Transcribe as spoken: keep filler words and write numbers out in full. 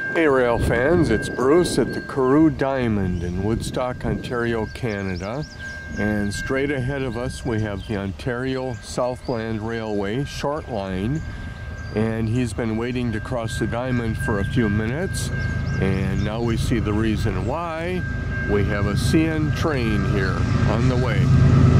Hey rail fans, it's Bruce at the Carew Diamond in Woodstock, Ontario, Canada. And straight ahead of us we have the Ontario Southland Railway short line. And he's been waiting to cross the diamond for a few minutes. And now we see the reason why. We have a C N train here on the way.